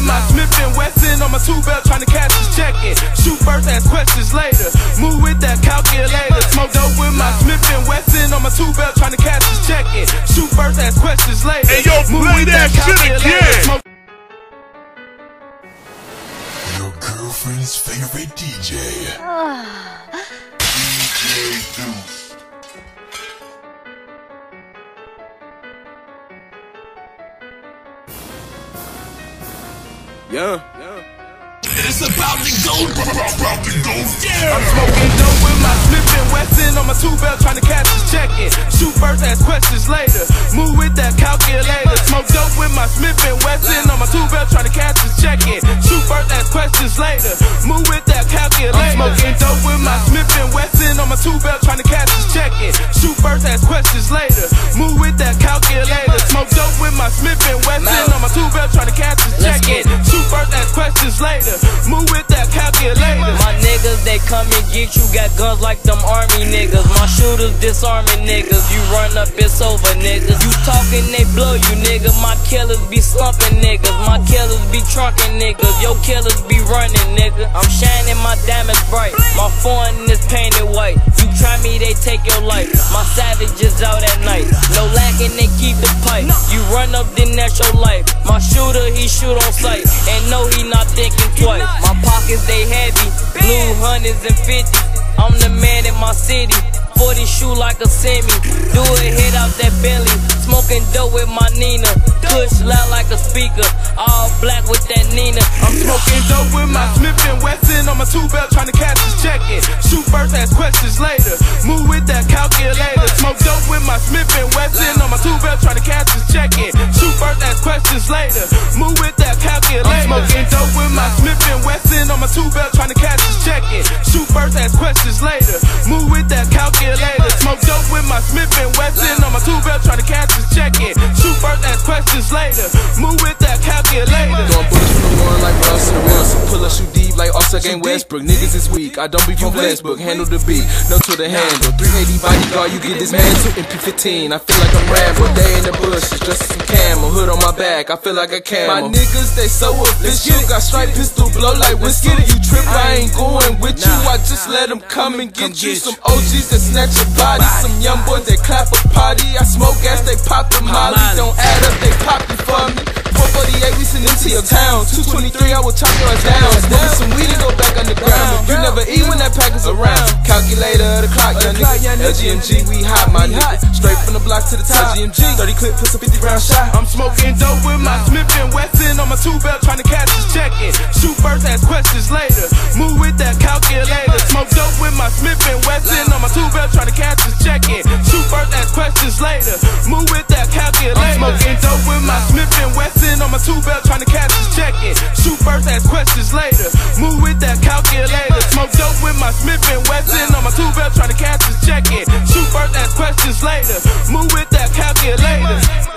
my Smith and Wesson on my two belt, trying to catch this check-in. Shoot first, ask questions later. Move with that calculator. Smoke dope with my Smith and Wesson on my two belt, trying to catch this check-in. Shoot first, ask questions later. Hey yo, play that shit again. Your girlfriend's favorite DJ. DJ Deuce. Yeah. It's about to go down. I'm smoking dope with my Smith and Wesson on my two belt, trying to catch this check-in. Shoot first, ask questions later. Move with that calculator. Smoke dope with my Smith and Wesson on my two belt, trying to catch this check-in. Shoot first, ask questions later. Move with that calculator. I'm smoking dope with my Smith and Wesson on my two belt, trying to catch this check-in. Shoot first, ask questions later. Move with that calculator. Smoke dope with my Smith and Wesson on my two belt, trying to catch this check-in. Shoot first, ask questions later. Move with that calculator. My niggas, they come and get you, got guns like them army niggas. My shooters disarming niggas. You run up, it's over, niggas. You talking, they blow you, nigga. My killers be slumping niggas. My killers be trunking niggas. Your killers be running, nigga. I'm shining, my diamonds bright. My foreign is painted white. You try me, they take your life. My savages out at night. No lacking, they keep the pipe. You run up, then that's your life. My shooter, he shoot on sight. And no, he not thinking twice. My pockets, they heavy. Blue hundreds and 50s. I'm the man in my city. 40 shoe like a semi. Do a hit out that belly. Smoking dope with my Nina. Push loud like a speaker. All black with that Nina. I'm smoking dope with my Smith and Wesson on my two belt, trying to catch this check-in. Shoot first, ask questions later. Move with that calculator. Smoke dope with my Smith and Wesson on my two belt, trying to catch this check-in. Shoot first, ask questions later. Move with that calculator. I'm smoking dope with my Smith and Wesson on my two belt, trying to catch this check-in. Shoot first, ask questions later. Move with that calculator. Smoke dope with my Smith and Wesson on my two belt, trying to catch this check-in. Shoot first, ask questions later. Move with that calculator. Throwing bullets from the one like Russell Wilson. Pull up, shoot deep like Offset game Westbrook. Niggas is weak, I don't be from Westbrook. Handle the beat, no Twitter handle. 380 bodyguard, you get this man to MP15. I feel like I'm Rambo. Day in the bushes, dressed in some camo. Hood on my back, I feel like a camel. My niggas, they so official. Got straight pistol, blow like whiskey. You trip, I ain't going with you. I just let them come and get you. Some OGs that snatch your body. Some young boys that clap a party. I smoke gas, they pop the molly. Don't add up, they pop you for me. 448, we send them to your town. 223, I will chop your ass down. Smoking some weed and go back underground. You never eat when that pack is around. Calculator, the clock, young nigga. LGMG, we hot, my nigga. Straight from the block to the top. LGMG, 30 clip, puts a 50 round shot. I'm smoking dope with my Smith and Wesson on my two belt, trying to catch this check-in. Shoot first, ask questions later. Move with that calculator. Smoke dope with my Smith and Wesson on my two belt, trying to catch this check-in. Shoot first, ask questions later. Move with that calculator. I'm smoking dope with my Smith and Wesson on my two belt, trying to catch this check-in. Shoot first, ask questions later. Move with that calculator. Smoke dope with my Smith and Wesson on my two belt, trying to catch this check-in. Shoot first, ask questions later. Move with that calculator.